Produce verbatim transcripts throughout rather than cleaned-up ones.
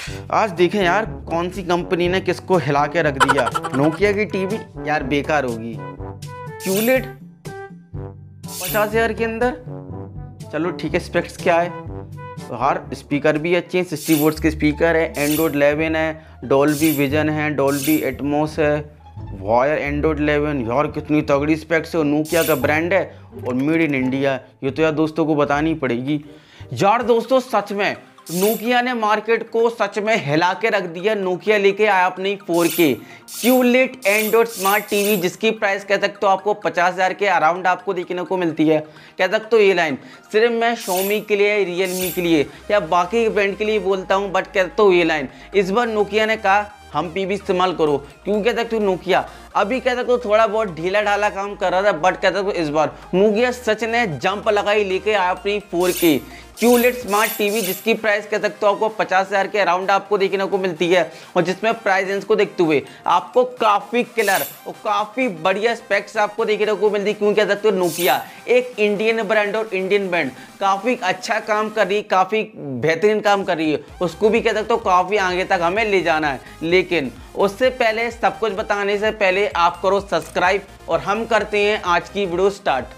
आज देखें यार कौन सी कंपनी ने किसको हिला के रख दिया। नोकिया की टीवी यार बेकार होगी। क्यूलेट पचास हजार के अंदर, चलो ठीक है। स्पेक्स क्या है यार, स्पीकर भी अच्छे हैं, सिक्सटी वोल्ट्स के स्पीकर है, एंड्रॉइड इलेवन है, डॉल्बी विजन है, डॉल्बी एटमॉस है, वायर एंड्रॉइड इलेवन। यार कितनी तगड़ी स्पेक्स है, नोकिया का ब्रांड है और मेड इन इंडिया। ये तो यार दोस्तों को बतानी पड़ेगी। यार दोस्तों सच में नोकिया ने मार्केट को सच में हिला के रख दिया। नोकिया लेके आया अपनी four K QLED Android smart TV, जिसकी प्राइस कह सकते हो आपको पचास हज़ार के अराउंड आपको देखने को मिलती है। कह सकते हो ये लाइन सिर्फ मैं शोमी के लिए, रियलमी के लिए या बाकी ब्रांड के लिए बोलता हूँ, बट कहते हो ये लाइन इस बार नोकिया ने कहा हम पी भी इस्तेमाल करो। क्यों कह सकते हो नोकिया अभी कह सकते हो थोड़ा बहुत ढीला ढाला काम कर रहा था, बट कह सकते हो इस बार नोकिया सच ने जंप लगाई, लेके आया अपनी four K QLED smart TV, जिसकी प्राइस कह सकते हो आपको पचास हज़ार के अराउंड आपको देखने को मिलती है। और जिसमें प्राइस रेंज को देखते हुए आपको काफ़ी क्लियर और काफ़ी बढ़िया स्पेक्स आपको देखने को मिलती है। क्यों कह सकते हो नोकिया एक इंडियन ब्रांड और इंडियन ब्रांड काफ़ी अच्छा काम कर रही है, काफ़ी बेहतरीन काम कर रही है, उसको भी कह सकते हो काफ़ी आगे तक हमें ले जाना है। लेकिन उससे पहले सब कुछ बताने से पहले आप करो सब्सक्राइब और हम करते हैं आज की वीडियो स्टार्ट।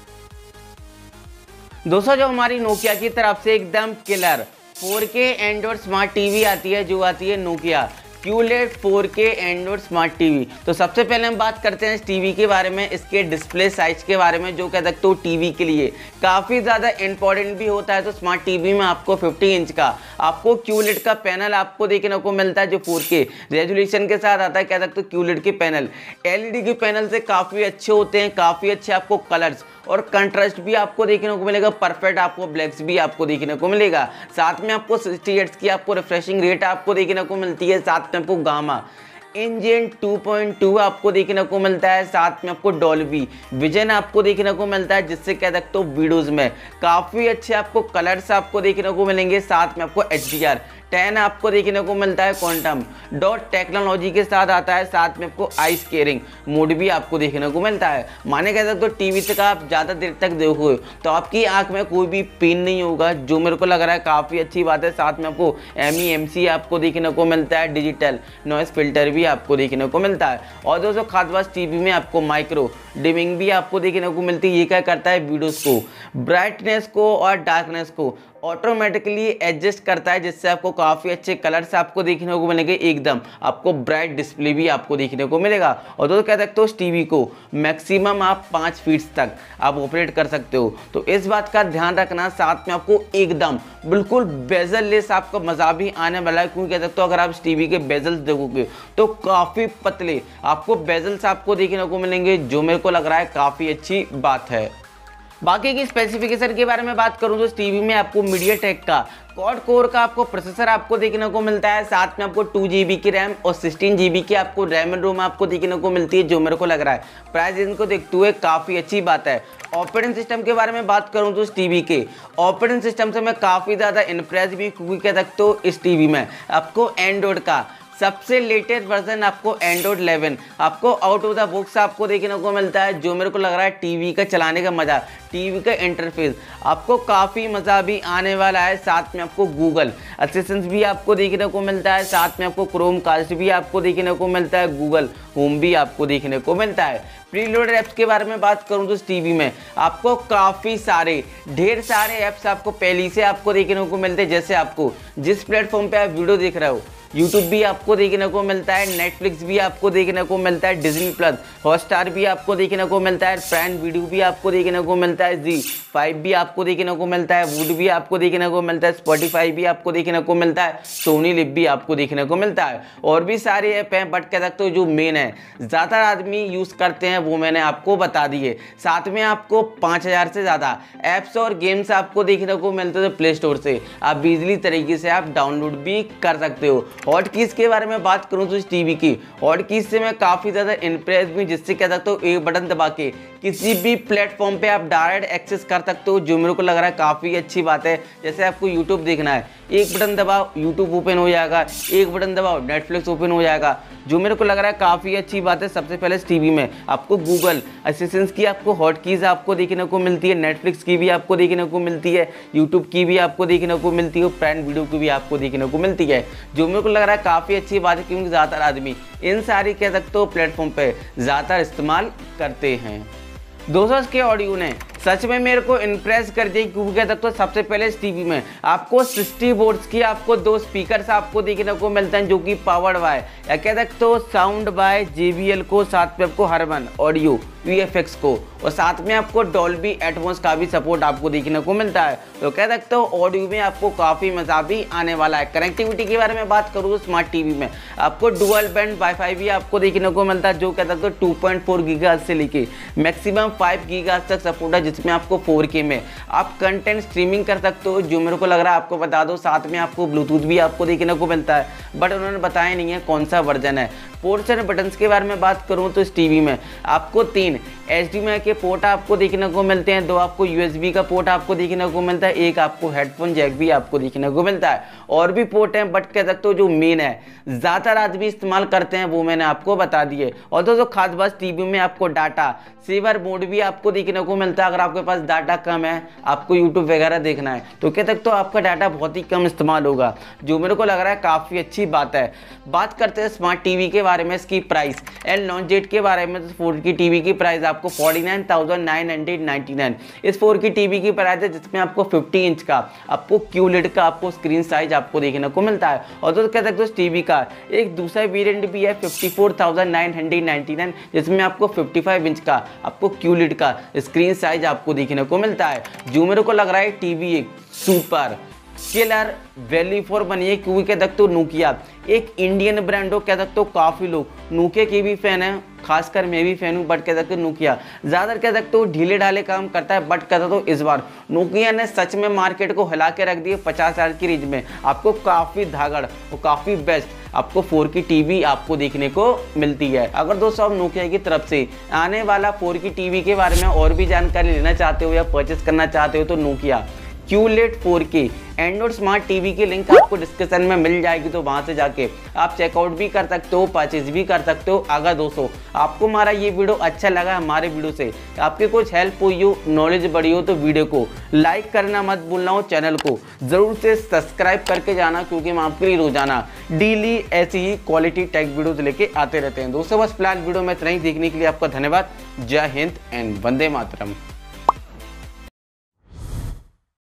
दोस्तों जो हमारी नोकिया की तरफ से एकदम killer four K Android smart TV आती है, जो आती है Nokia QLED four K Android smart TV. तो सबसे पहले हम बात करते हैं इस टीवी के बारे में, इसके डिस्प्ले साइज के बारे में, जो कह सकते हो टीवी के लिए काफ़ी ज़्यादा इंपॉर्टेंट भी होता है। तो स्मार्ट टीवी में आपको पचास इंच का आपको क्यूलेट का पैनल आपको देखने को मिलता है, जो फोर के रेजोल्यूशन के साथ आता है। कह सकते हो क्यूलेट के पैनल एलईडी के पैनल से काफ़ी अच्छे होते हैं, काफ़ी अच्छे आपको कलर्स और कंट्रास्ट भी आपको देखने को मिलेगा, परफेक्ट आपको ब्लैक्स भी आपको देखने को मिलेगा। साथ में आपको सिक्सटी हर्ट्ज की आपको रिफ्रेशिंग रेट आपको देखने को मिलती है। साथ में आपको gamma engine two point two आपको देखने को मिलता है। साथ में आपको डॉल्बी विजन आपको देखने को मिलता है, जिससे कह सकते हो वीडियोज़ में काफ़ी अच्छे आपको कलर्स आपको देखने को मिलेंगे। साथ में आपको एच डी आर टेन आपको देखने को मिलता है, क्वांटम डॉट टेक्नोलॉजी के साथ आता है। साथ में आपको आई स्केयरिंग मोड भी आपको देखने को मिलता है। माने कह सकते हो टीवी तक आप ज़्यादा देर तक देखोगे तो आपकी आंख में कोई भी पेन नहीं होगा, जो मेरे को लग रहा है काफ़ी अच्छी बात है। साथ में आपको एम ई एम सी आपको देखने को मिलता है, डिजिटल नॉइस फिल्टर भी आपको देखने को मिलता है। और दोस्तों खास बात टीवी में आपको माइक्रो डिमिंग भी आपको देखने को मिलती है। ये क्या करता है वीडियोस को ब्राइटनेस को और डार्कनेस को ऑटोमेटिकली एडजस्ट करता है, जिससे आपको काफ़ी अच्छे कलर्स आपको देखने को मिलेंगे। एकदम आपको ब्राइट डिस्प्ले भी आपको देखने को मिलेगा। और दोस्तों कह सकते हो इस टीवी को मैक्सिमम आप पाँच फीट तक आप ऑपरेट कर सकते हो, तो इस बात का ध्यान रखना। साथ में आपको एकदम बिल्कुल बेजल लेस आपका मज़ा भी आने वाला है। क्योंकि कह सकते हो अगर आप इस टीवी के बेजल्स देखोगे तो काफ़ी पतले आपको बेजल्स आपको देखने को मिलेंगे, जो मेरे को लग रहा है काफ़ी अच्छी बात है। बाकी की स्पेसिफिकेशन के बारे में बात करूं तो इस टीवी में आपको मीडियाटेक का क्वाड कोर का आपको प्रोसेसर आपको देखने को मिलता है। साथ में आपको टू जी बी की रैम और सिक्सटीन जी बी की आपको रैम एंड रोम आपको देखने को मिलती है, जो मेरे को लग रहा है प्राइस इनको देखते हुए काफ़ी अच्छी बात है। ऑपरेटिंग सिस्टम के बारे में बात करूं तो इस टीवी के ऑपरेटिंग सिस्टम से मैं काफ़ी ज़्यादा इम्प्रेस भी, क्योंकि कह सकते हो इस टीवी में आपको एंड्रॉइड का सबसे लेटेस्ट वर्जन आपको एंड्रॉइड इलेवन आपको आउट ऑफ द बॉक्स आपको देखने को मिलता है, जो मेरे को लग रहा है टीवी का चलाने का मज़ा, टीवी का इंटरफेस आपको काफ़ी मज़ा भी आने वाला है। साथ में आपको गूगल असिस्टेंस भी आपको देखने को मिलता है। साथ में आपको क्रोम कास्ट भी आपको देखने को मिलता है, गूगल होम भी आपको देखने को मिलता है। प्रीलोडेड ऐप्स के बारे में बात करूं तो इस टीवी में आपको काफ़ी सारे ढेर सारे ऐप्स आपको पहले से आपको देखने को मिलते हैं। जैसे आपको जिस प्लेटफॉर्म पे आप वीडियो देख रहे हो, यूट्यूब भी आपको देखने को मिलता है, नेटफ्लिक्स भी आपको देखने को मिलता है, डिज्नी प्लस हॉटस्टार भी आपको देखने को मिलता है, प्राइम वीडियो भी आपको देखने को मिलता है, जी फाइव भी आपको देखने को मिलता है, वुड भी आपको देखने को मिलता है, स्पॉटिफाई भी आपको देखने को मिलता है, सोनी लिव भी आपको देखने को मिलता है। और भी सारे ऐप हैं, बट कह सकते हो जो मेन है ज़्यादा आदमी यूज़ करते हैं वो मैंने आपको बता दिए। साथ में आपको पाँच हज़ार से ज़्यादा ऐप्स और गेम्स आपको देखने को मिलते हैं प्ले स्टोर से, आप इजीली तरीके से आप डाउनलोड भी कर सकते हो। हॉट कीज के बारे में बात करूं तो इस टीवी की हॉट कीज से मैं काफ़ी ज़्यादा इंप्रेस हुई, जिससे कह सकते हो एक बटन दबा के किसी भी प्लेटफॉर्म पे आप डायरेक्ट एक्सेस कर सकते हो, जो मेरे को लग रहा है काफ़ी अच्छी बात है। जैसे आपको यूट्यूब देखना है, एक बटन दबाओ यूट्यूब ओपन हो जाएगा, एक बटन दबाओ नेटफ्लिक्स ओपन हो जाएगा, जो मेरे को लग रहा है काफ़ी अच्छी बात है। सबसे पहले इस टीवी में आपको गूगल असिस्टेंट की आपको हॉट कीज आपको देखने को मिलती है, नेटफ्लिक्स की भी आपको देखने को मिलती है, यूट्यूब की भी आपको देखने को मिलती है, प्राइम वीडियो की भी आपको देखने को मिलती है, जो मेरे को लग रहा है काफ़ी अच्छी बात है, क्योंकि ज़्यादातर आदमी इन सारी कह सकते हो प्लेटफॉर्म पे ज़्यादातर इस्तेमाल करते हैं। दोस्तों इसके ऑडियो ने सच में मेरे को इम्प्रेस कर दिया, क्योंकि कह सकते हो सबसे पहले इस टीवी में आपको सिक्सटी वोल्ट्स की आपको दो स्पीकर्स आपको देखने को मिलते हैं, जो कि पावर्ड बाय या कह सकते हो sound by J B L को, साथ में आपको Harman audio V F X को, और साथ में आपको डॉल्बी एटमॉस का भी सपोर्ट आपको देखने को मिलता है। तो कह सकते हो ऑडियो में आपको काफ़ी मज़ा भी आने वाला है। कनेक्टिविटी के बारे में बात करूँ तो स्मार्ट टीवी में आपको डुअल बैंड वाईफाई भी आपको देखने को मिलता है, जो कह सकते हो टू पॉइंट फोर गीगाहर्ट्ज़ से लेके मैक्सिमम फाइव गीगाहर्ट्ज़ तक सपोर्ट है, जिसमें आपको फोर के में आप कंटेंट स्ट्रीमिंग कर सकते हो, जो मेरे को लग रहा है आपको बता दो। साथ में आपको ब्लूटूथ भी आपको देखने को मिलता है, बट उन्होंने बताया नहीं है कौन सा वर्जन है। पोर्ट्स एंड बटन्स के बारे में बात करूं तो इस टीवी में आपको तीन एच डी एम आई के पोर्ट आपको देखने को मिलते हैं, दो आपको यू एस बी का पोर्ट आपको देखने को मिलता है, एक आपको हेडफोन जैक भी आपको देखने को मिलता है। और भी पोर्ट हैं, बट कह सकते हो जो मेन है ज़्यादातर आदमी इस्तेमाल करते हैं वो मैंने आपको बता दिए। और दोस्तों खास बात टीवी में आपको डाटा सेवर मोड भी आपको देखने को मिलता है। अगर आपके पास डाटा कम है, आपको यूट्यूब वगैरह देखना है, तो कह सकते हो आपका डाटा बहुत ही कम इस्तेमाल होगा, जो मेरे को लग रहा है काफ़ी अच्छी बात है। बात करते हैं स्मार्ट टीवी के बारे में, इसकी प्राइस एंड लॉन्च डेट के बारे में। तो फोर की टीवी की प्राइस आपको forty nine thousand nine hundred ninety nine इस फोर की टीवी की प्राइस है, जिसमें आपको फिफ्टी इंच का आपको क्यूलेड का आपको स्क्रीन साइज आपको देखने को मिलता है। और तो कह सकते हो इस टीवी का एक दूसरा वेरिएंट भी है fifty four thousand nine hundred ninety nine, जिसमें आपको फिफ्टी फाइव इंच का आपको क्यूलेड का स्क्रीन साइज आपको देखने को मिलता है, जो मेरे को लग रहा है टीवी एक सुपर किलर वैल्यू फॉर बनी है। क्योंकि कह सकते हो नोकिया एक इंडियन ब्रांड हो, कह सकते हो काफ़ी लोग नोकिया के भी फ़ैन हैं, खासकर मैं भी फ़ैन हूँ, बट कह सकते हो नोकिया ज़्यादातर कह सकते हो ढीले ढाले काम करता है, बट कह सकते हो इस बार नोकिया ने सच में मार्केट को हिला के रख दिए। पचास हज़ार की रेंज में आपको काफ़ी धागड़ और काफ़ी बेस्ट आपको फोर की टीवी आपको देखने को मिलती है। अगर दोस्तों आप नोकिया की तरफ से आने वाला फोर की टीवी के बारे में और भी जानकारी लेना चाहते हो या परचेस करना चाहते हो, तो Nokia QLED four K Android smart TV की लिंक आपको डिस्क्रिप्शन में मिल जाएगी, तो वहां से जाके आप चेकआउट भी कर सकते हो, परचेज भी कर सकते हो। अगर दोस्तों आपको हमारा ये वीडियो अच्छा लगा, हमारे वीडियो से आपकी कुछ हेल्प हुई हो, नॉलेज बढ़ी हो, तो वीडियो को लाइक करना मत भूलना हो, चैनल को जरूर से सब्सक्राइब करके जाना, क्योंकि हम आपके लिए रोजाना डेली ऐसी ही क्वालिटी टेक वीडियोज लेके आते रहते हैं। दोस्तों बस फिलहाल वीडियो में इतना ही, देखने के लिए आपका धन्यवाद। जय हिंद एंड वंदे मातरम।